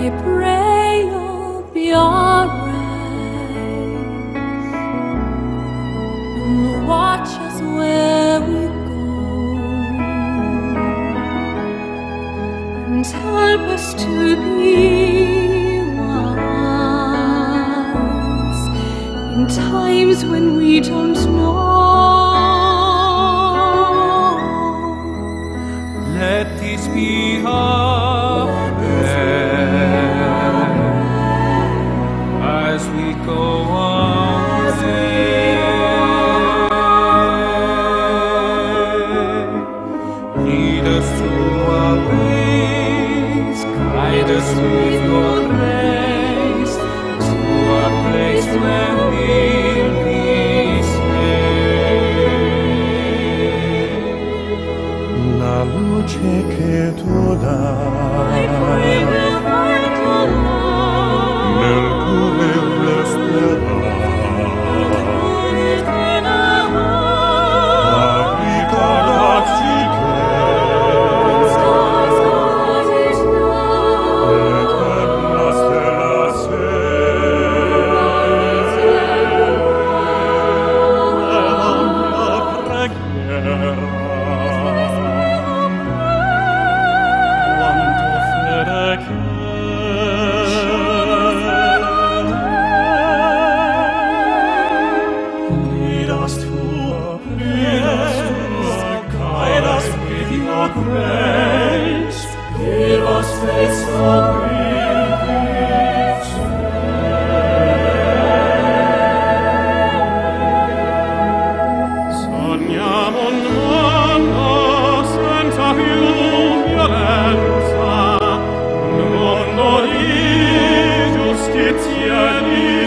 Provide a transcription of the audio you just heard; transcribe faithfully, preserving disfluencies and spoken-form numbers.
I pray you'll be alright and watch us where we go and help us to be wise in times when we don't know. Let this be our prayer as we go on way. Lead us through our ways, guide us with your grace to a place where we'll be safe. La luce che tu dai nel cuore resterà, a ricordarci che eterna stella sei, è la mia preghiera. Grace, give us faith so we'll be saved. Sogniamo un mondo senza più violenza, un mondo di giustizia e di